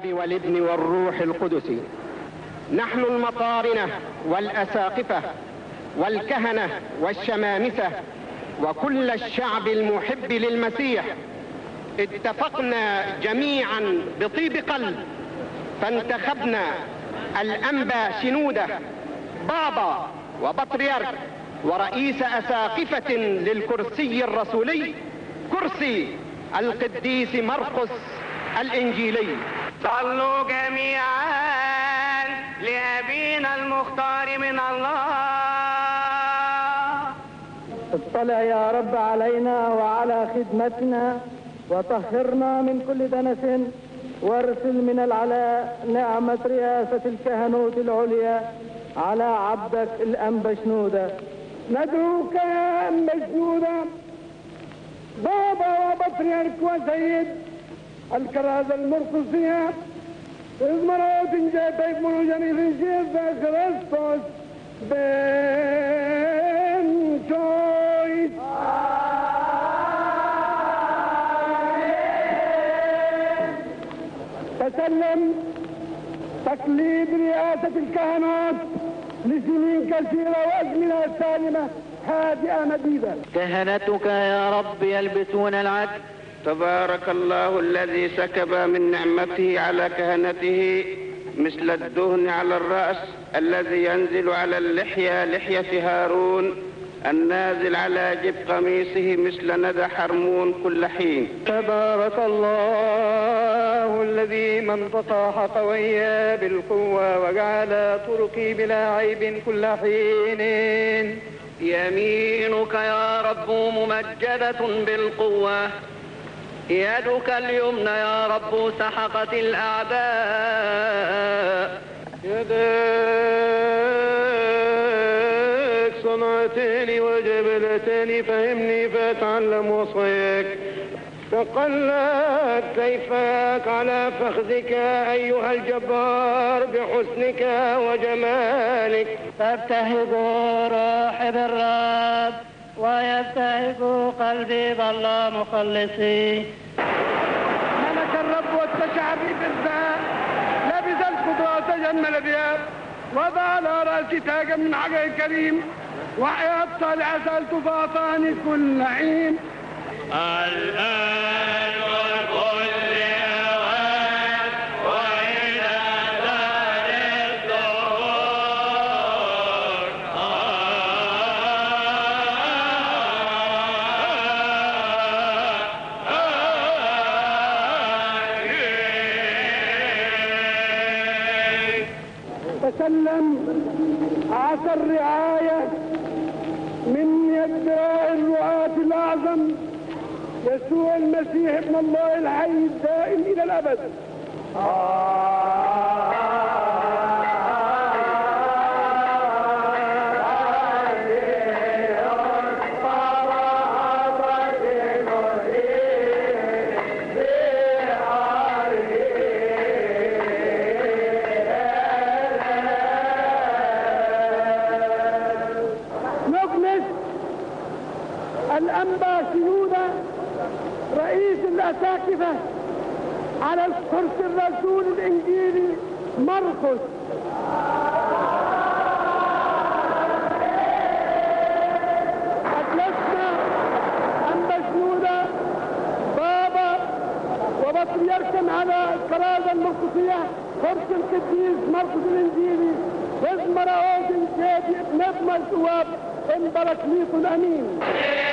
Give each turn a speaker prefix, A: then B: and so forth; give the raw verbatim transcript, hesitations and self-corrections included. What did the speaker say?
A: والآب والابن والروح القدس. نحن المطارنة والأساقفة والكهنة والشمامسة وكل الشعب المحب للمسيح اتفقنا جميعا بطيب قلب فانتخبنا الأنبا شنودة بابا وبطريرك ورئيس أساقفة للكرسي الرسولي، كرسي القديس مرقس الإنجيلي.
B: صلوا جميعا لأبينا المختار من الله.
C: اطلع يا رب علينا وعلى خدمتنا وطهرنا من كل دنس، وارسل من العلاء نعمة رئاسة الكهنوت العليا على عبدك الأنبا شنودة.
D: ندعوك يا أنبا شنودة بابا وبطريرك وسيد الكرازة المرقسية إزمرات جاتك من جميل الشيخ كريستوس بن شويس. تسلم تقليد رئاسة الكهنوت لسنين كثيرة وأزمنة سالمة هادئة مديدة.
C: كهنتك يا رب يلبسون العدل.
B: تبارك الله الذي سكب من نعمته على كهنته مثل الدهن على الرأس الذي ينزل على اللحية لحية هارون النازل على جب قميصه مثل ندى حرمون كل حين.
C: تبارك الله الذي من فصاح قويا بالقوة وجعل طرقي بلا عيب كل حين.
B: يمينك يا رب ممجدة بالقوة، يدك اليمنى يا رب سحقت الأعداء.
D: يدك صنعتني وجبلتني فهمني فأتعلم وصيك. تقلت كيفك على فخذك أيها الجبار بحسنك وجمالك.
C: تبتهج روحي بالرب ويبتهج قلبي بالله مخلصي.
D: ملك الرب واتسع بي بالذات، لبس القدوة وتجمل بها، وضع على رأسي تاجا من حجر الكريم، وحياة صالحة سألت فأعطاني كل عين.
B: الآن والكل أوان وإلى دار الدهور.
D: تسلم عسى الرعاية من يد الرعاة الأعظم يسوع المسيح ابن الله الحي الدائم إلى الأبد. الأنبا شنودة رئيس الأساقفة على الكرسي الرسول الإنجيلي مرقس. أجلسنا أنبا شنودة بابا وبطريركا على الكرازة المرقسية كرسي القديس مرقس الإنجيلي إزمر أوزن جادي ابن ابن الثواب إن بركليط الأمين.